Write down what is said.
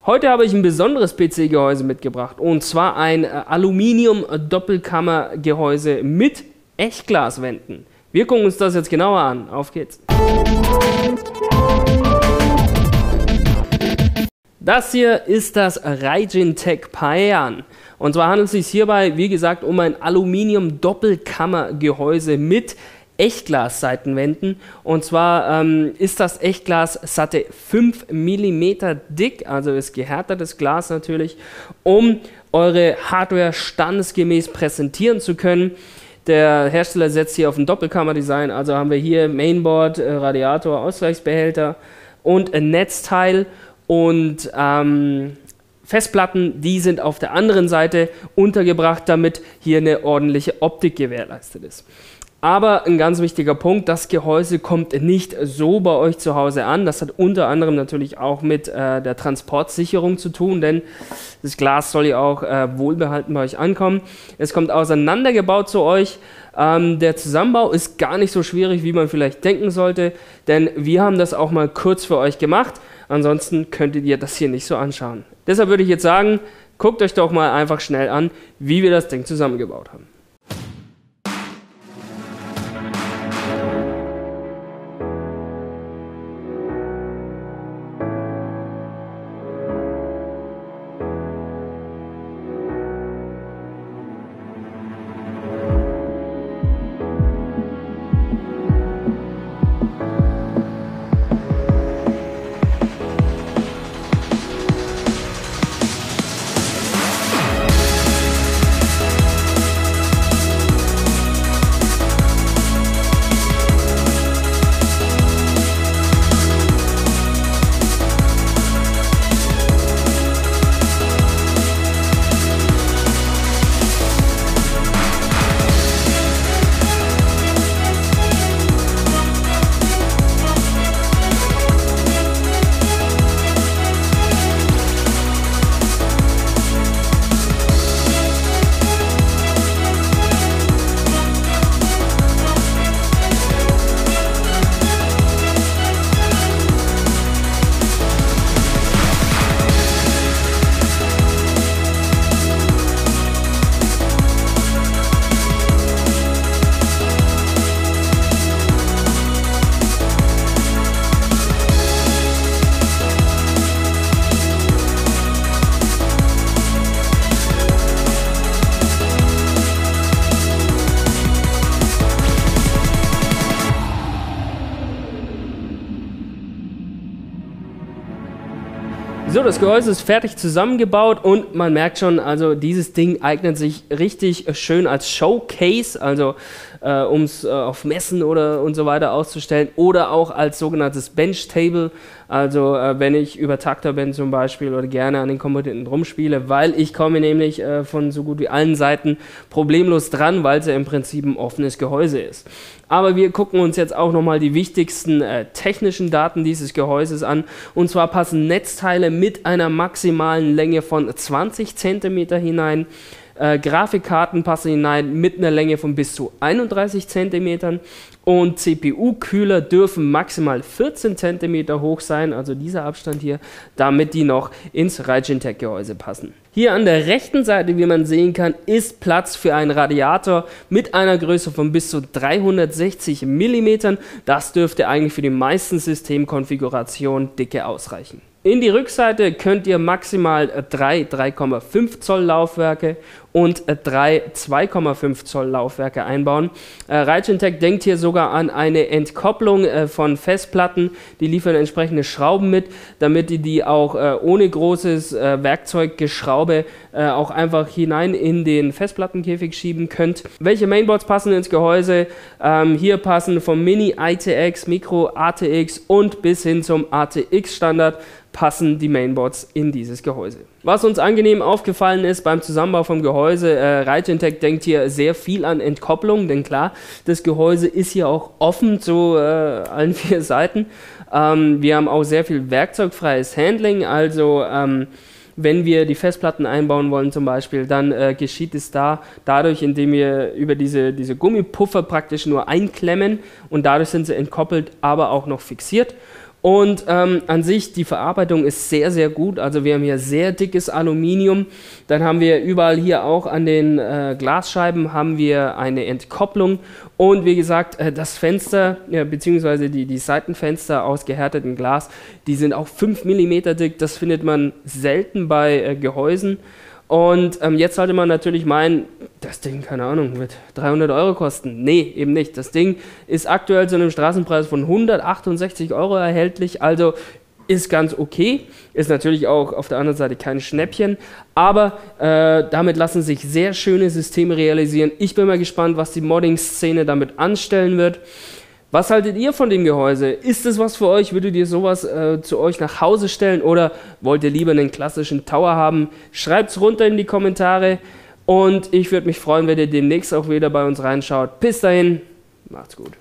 Heute habe ich ein besonderes PC-Gehäuse mitgebracht und zwar ein Aluminium-Doppelkammer-Gehäuse mit Echtglaswänden. Wir gucken uns das jetzt genauer an. Auf geht's! Das hier ist das Raijin-Tech Paean. Und zwar handelt es sich hierbei, wie gesagt, um ein Aluminium-Doppelkammer-Gehäuse mit Echtglas-Seitenwänden. Und zwar ist das Echtglas satte 5 mm dick, also ist gehärtetes Glas natürlich, um eure Hardware standesgemäß präsentieren zu können. Der Hersteller setzt hier auf ein Doppelkammer-Design, also haben wir hier Mainboard, Radiator, Ausgleichsbehälter und ein Netzteil und Festplatten, die sind auf der anderen Seite untergebracht, damit hier eine ordentliche Optik gewährleistet ist. Aber ein ganz wichtiger Punkt, das Gehäuse kommt nicht so bei euch zu Hause an. Das hat unter anderem natürlich auch mit der Transportsicherung zu tun, denn das Glas soll ja auch wohlbehalten bei euch ankommen. Es kommt auseinandergebaut zu euch. Der Zusammenbau ist gar nicht so schwierig, wie man vielleicht denken sollte, denn wir haben das auch mal kurz für euch gemacht. Ansonsten könntet ihr das hier nicht so anschauen. Deshalb würde ich jetzt sagen, guckt euch doch mal einfach schnell an, wie wir das Ding zusammengebaut haben. So, das Gehäuse ist fertig zusammengebaut und man merkt schon, also dieses Ding eignet sich richtig schön als Showcase, also um es auf Messen und so weiter auszustellen oder auch als sogenanntes Benchtable, also wenn ich Übertakter bin zum Beispiel oder gerne an den Komponenten rumspiele, weil ich komme nämlich von so gut wie allen Seiten problemlos dran, weil es ja im Prinzip ein offenes Gehäuse ist. Aber wir gucken uns jetzt auch nochmal die wichtigsten technischen Daten dieses Gehäuses an. Und zwar passen Netzteile mit einer maximalen Länge von 20 cm hinein. Grafikkarten passen hinein mit einer Länge von bis zu 31 cm. Und CPU-Kühler dürfen maximal 14 cm hoch sein, also dieser Abstand hier, damit die noch ins Raijin-Tech-Gehäuse passen. Hier an der rechten Seite, wie man sehen kann, ist Platz für einen Radiator mit einer Größe von bis zu 360 mm. Das dürfte eigentlich für die meisten Systemkonfigurationen dicke ausreichen. In die Rückseite könnt ihr maximal 3,5 Zoll Laufwerke und 2,5 Zoll Laufwerke einbauen. Raijin-Tech denkt hier sogar an eine Entkopplung von Festplatten. Die liefern entsprechende Schrauben mit, damit ihr die auch ohne großes Werkzeuggeschraube auch einfach hinein in den Festplattenkäfig schieben könnt. Welche Mainboards passen ins Gehäuse? Hier passen vom Mini ITX, Micro ATX und bis hin zum ATX Standard passen die Mainboards in dieses Gehäuse. Was uns angenehm aufgefallen ist beim Zusammenbau vom Gehäuse, Raijin-Tech denkt hier sehr viel an Entkopplung, denn klar, das Gehäuse ist hier auch offen zu allen 4 Seiten. Wir haben auch sehr viel werkzeugfreies Handling, also wenn wir die Festplatten einbauen wollen zum Beispiel, dann geschieht es dadurch, indem wir über diese Gummipuffer praktisch nur einklemmen und dadurch sind sie entkoppelt, aber auch noch fixiert. Und an sich, die Verarbeitung ist sehr, sehr gut. Also wir haben hier sehr dickes Aluminium. Dann haben wir überall hier auch an den Glasscheiben haben wir eine Entkopplung. Und wie gesagt, das Fenster, beziehungsweise die Seitenfenster aus gehärtetem Glas, die sind auch 5 mm dick. Das findet man selten bei Gehäusen. Und jetzt sollte man natürlich meinen, das Ding, keine Ahnung, wird 300 Euro kosten. Nee, eben nicht. Das Ding ist aktuell zu einem Straßenpreis von 168 Euro erhältlich, also ist ganz okay. Ist natürlich auch auf der anderen Seite kein Schnäppchen, aber damit lassen sich sehr schöne Systeme realisieren. Ich bin mal gespannt, was die Modding-Szene damit anstellen wird. Was haltet ihr von dem Gehäuse? Ist es was für euch? Würdet ihr sowas zu euch nach Hause stellen oder wollt ihr lieber einen klassischen Tower haben? Schreibt es runter in die Kommentare und ich würde mich freuen, wenn ihr demnächst auch wieder bei uns reinschaut. Bis dahin, macht's gut.